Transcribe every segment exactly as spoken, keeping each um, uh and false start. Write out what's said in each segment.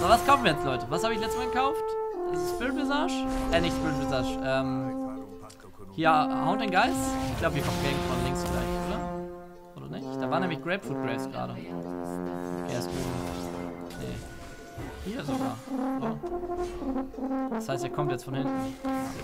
So, was kaufen wir jetzt, Leute? Was habe ich letztes Mal gekauft? Ist es Spirit Visage? Äh, nicht Spirit Visage. Ähm, hier, Hound and Geist? Ich glaube, wir kommen von links gleich, oder? Oder nicht? Da war nämlich Grapefruit Grace gerade. Okay, ist gut. Nee. Hier sogar. So. Das heißt, er kommt jetzt von hinten.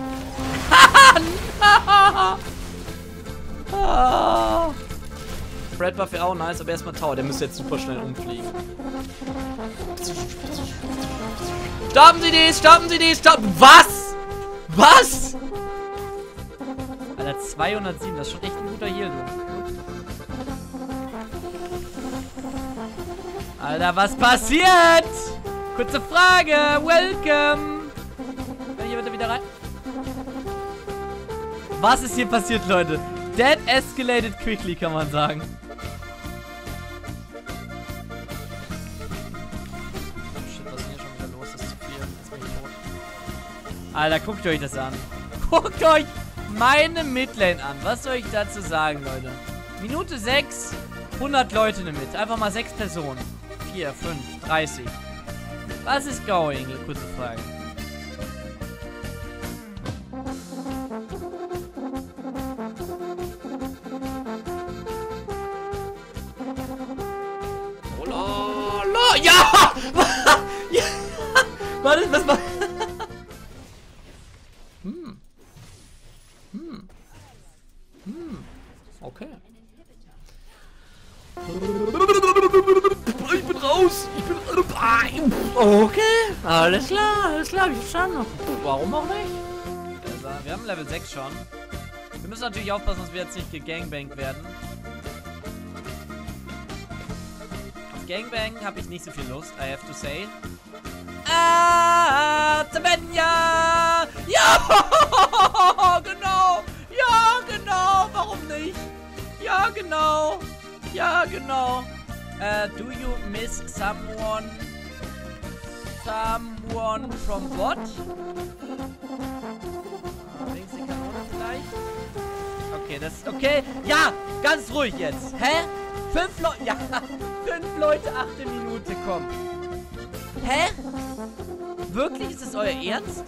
Ah. Fred Buff wäre auch nice, aber erstmal Tower. Der müsste jetzt super schnell umfliegen. Stoppen Sie dies! Stoppen Sie dies! Stoppen! Was? Was? Alter, zweihundertsieben. Das ist schon echt ein guter Heal, du. Alter, was passiert? Kurze Frage. Welcome. Hier bitte wieder rein. Was ist hier passiert, Leute? That escalated quickly, kann man sagen. Shit, was ist denn hier schon wieder los? Das ist zu viel. Jetzt bin ich tot. Alter, guckt euch das an. Guckt euch meine Midlane an. Was soll ich dazu sagen, Leute? Minute sechs, hundert Leute in der Mitte. Einfach mal sechs Personen. vier, fünf, dreißig. Was ist going? Kurze Frage. Ja! Ja! Warte, was war? Hm. Hm. Hm. Okay. Ich bin raus! Ich bin. Okay. Alles klar, alles klar, ich verstanden. Warum auch nicht? Wir haben Level sechs schon. Wir müssen natürlich aufpassen, dass wir jetzt nicht gegangbankt werden. Gangbang habe ich nicht so viel Lust, I have to say. Ah, Tabenya! Ja, genau! Ja, genau! Warum nicht? Ja, genau! Ja, genau! Uh, do you miss someone? Someone from what? Links die Kanone vielleicht? Okay, das ist okay. Ja, ganz ruhig jetzt. Hä? Fünf Leute, ja, fünf Leute, achte Minute, komm. Hä? Wirklich? Ist das euer Ernst?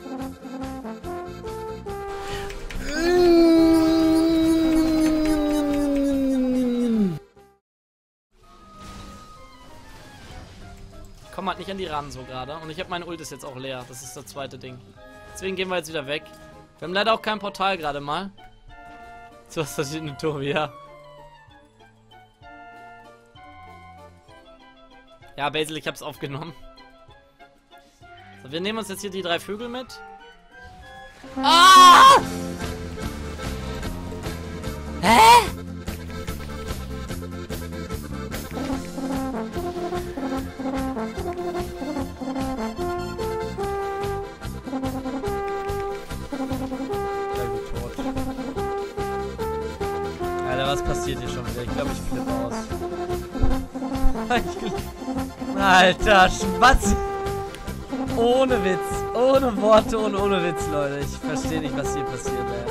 Ich komme halt nicht an die ran so gerade. Und ich habe meine Ult ist jetzt auch leer. Das ist das zweite Ding. Deswegen gehen wir jetzt wieder weg. Wir haben leider auch kein Portal gerade mal. So, was passiert mit Tobi, ja. Ja, Basil, ich hab's aufgenommen. So, wir nehmen uns jetzt hier die drei Vögel mit. Ah! Hä? Alter, was passiert hier schon wieder? Ich glaube, ich flippe aus. Alter, was? Ohne Witz. Ohne Worte und ohne Witz, Leute. Ich verstehe nicht, was hier passiert, ey.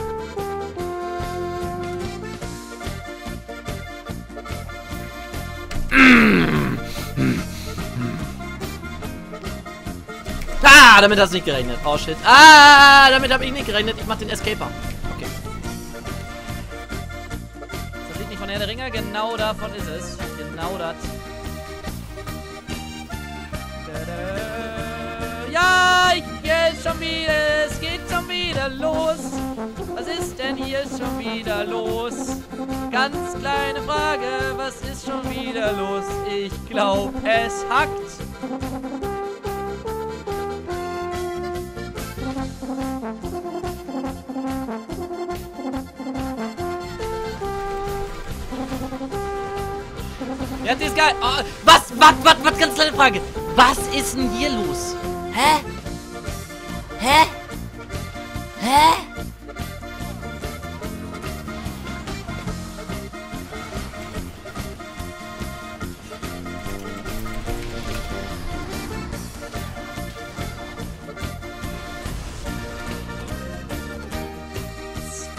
Ah, damit hat es nicht gerechnet. Oh, shit. Ah, damit habe ich nicht gerechnet. Ich mach den Escaper. Okay. Das liegt nicht von Herr der Ringe. Genau davon ist es. Genau das. Ja, ich geht schon wieder, es geht schon wieder los. Was ist denn hier schon wieder los? Ganz kleine Frage, was ist schon wieder los? Ich glaub, es hackt. Ja, das ist geil. Oh, was, was, was, was, ganz kleine Frage. Was ist denn hier los? Hä? Hä? Hä?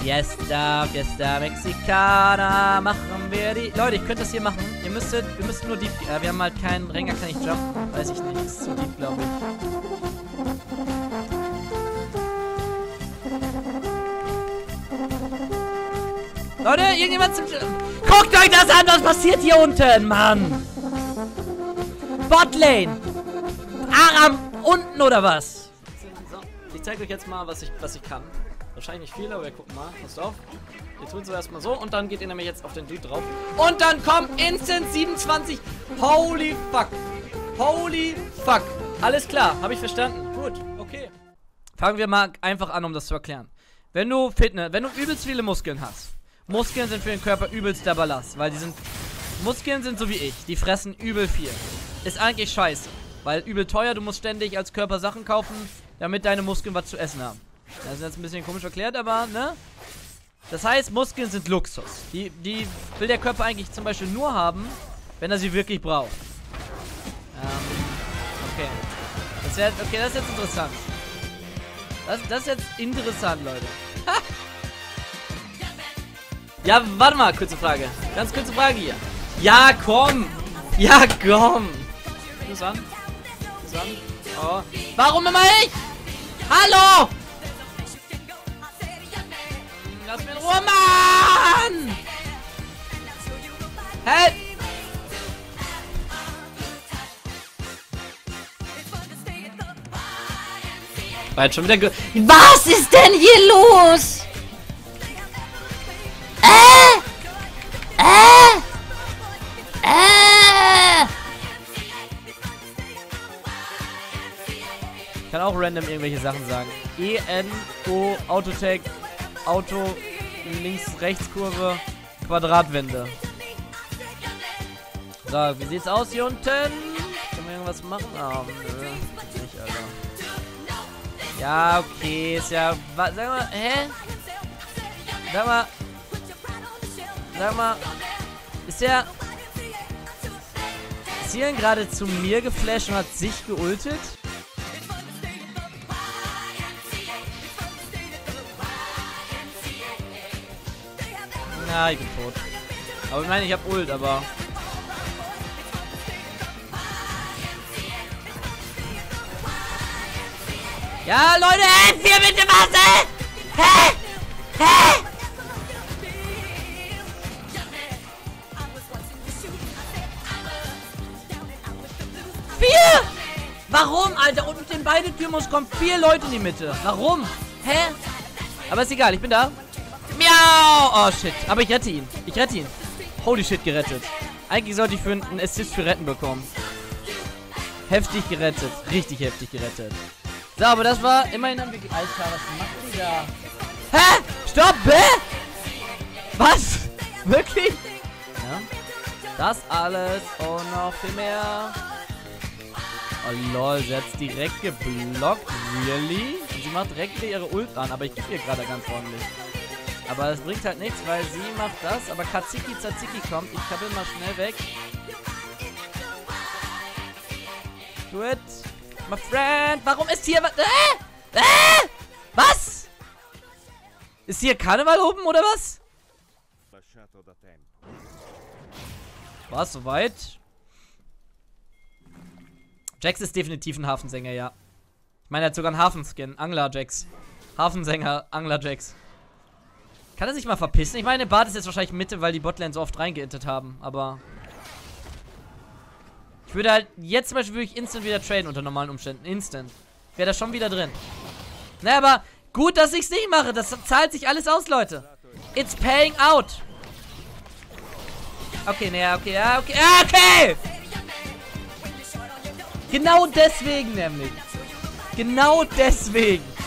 Fiesta, Fiesta Mexicana, machen wir die... Leute, ich könnte das hier machen. Ihr müsstet, wir müssen nur deep... Äh, wir haben halt keinen... Rengar kann nicht jumpen. Weiß ich nicht, das ist zu deep, glaube ich. Leute, irgendjemand zum... Guckt euch das an, was passiert hier unten, Mann! Botlane! Aram unten oder was? So, ich zeige euch jetzt mal, was ich, was ich kann. Wahrscheinlich nicht viel, aber wir gucken mal. Passt auf. Wir tun es erstmal so und dann geht ihr nämlich jetzt auf den Dude drauf. Und dann kommt Instant siebenundzwanzig. Holy fuck. Holy fuck. Alles klar, habe ich verstanden. Gut, okay. Fangen wir mal einfach an, um das zu erklären. Wenn du Fitness, wenn du übelst viele Muskeln hast. Muskeln sind für den Körper übelster Ballast, weil die sind... Muskeln sind so wie ich, die fressen übel viel. Ist eigentlich scheiße, weil übel teuer, du musst ständig als Körper Sachen kaufen, damit deine Muskeln was zu essen haben. Das ist jetzt ein bisschen komisch erklärt, aber, ne? Das heißt, Muskeln sind Luxus. Die, die will der Körper eigentlich zum Beispiel nur haben, wenn er sie wirklich braucht. Ähm, okay. Das wär, okay, das ist jetzt interessant. Das, das ist jetzt interessant, Leute. Ha! Ja, warte mal, kurze Frage. Ganz kurze Frage hier. Ja, komm! Ja, komm! Los an. Los an. Oh. Warum immer ich? Hallo! Lass mich in Ruhe, Mann! Help! War jetzt schon wieder ge... Was ist denn hier los? Äh! Äh! Äh! Ich kann auch random irgendwelche Sachen sagen. E N O Autotech Auto Links-Rechts-Kurve Quadratwände. So, wie sieht's aus hier unten? Können wir irgendwas machen? Oh, nö. Nicht, Alter. Ja, okay. Ist ja... Sag mal, hä? Sag mal... Sag mal... Ist der... Ist hier gerade zu mir geflasht und hat sich geultet? Ja, ich bin tot. Aber ich meine, ich hab Ult, aber... Ja, Leute, helft mir bitte was, ey! Hä? Hä? Vier! Warum, Alter? Und mit den beiden Tyrmos kommen vier Leute in die Mitte. Warum? Hä? Aber ist egal, ich bin da. Miau! Oh, shit. Aber ich rette ihn. Ich rette ihn. Holy shit, gerettet. Eigentlich sollte ich für einen Assist für Retten bekommen. Heftig gerettet. Richtig heftig gerettet. So, aber das war... Immerhin haben wir... Alter, was macht die da? Hä? Stopp! Hä? Was? Wirklich? Ja. Das alles und noch viel mehr. Oh, lol. Sie hat's direkt geblockt. Really? Und sie macht direkt wieder ihre Ult an. Aber ich gebe ihr gerade ganz ordentlich. Aber es bringt halt nichts, weil sie macht das. Aber Katziki Tzatziki kommt. Ich kabbel mal schnell weg. Do it. My friend. Warum ist hier was? Äh? Äh? Was? Ist hier Karneval oben oder was? War es soweit? Jax ist definitiv ein Hafensänger, ja. Ich meine, er hat sogar einen Hafenskin. Angler Jax. Hafensänger, Angler Jax. Kann er sich mal verpissen? Ich meine, Bart ist jetzt wahrscheinlich Mitte, weil die Botlane so oft reingeintet haben, aber... Ich würde halt, jetzt zum Beispiel würde ich instant wieder traden unter normalen Umständen. Instant. Wäre da schon wieder drin. Naja, aber gut, dass ich es nicht mache. Das zahlt sich alles aus, Leute. It's paying out. Okay, naja, okay, ja, okay, ja, okay. Genau deswegen nämlich. Genau deswegen.